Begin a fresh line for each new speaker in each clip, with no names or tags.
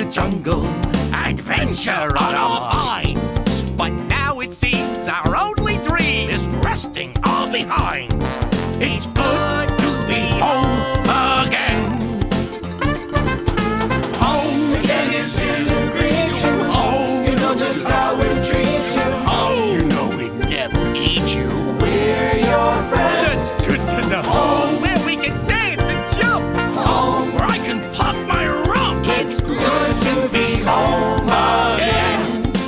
jungle, adventure on our minds.
But now it seems our only dream
is resting all behind. It's good to be home again. Home again is here to greet you. Home, you know just how we treat you. Home, you know we never eat you. We're your friends.
That's good to know.
Home,
where we can dance and jump.
Home, where I can pop my rump. It's good to be home again.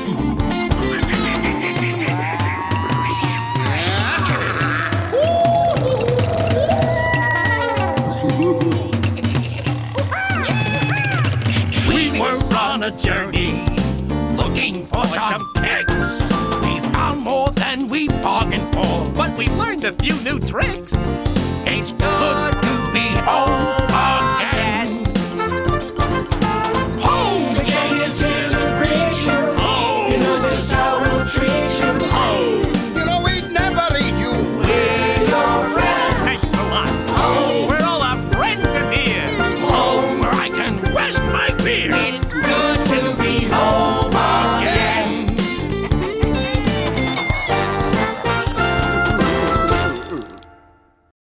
We were on a journey, looking for some kicks. We found more than we bargained for,
But we learned a few new tricks.
it's good to be home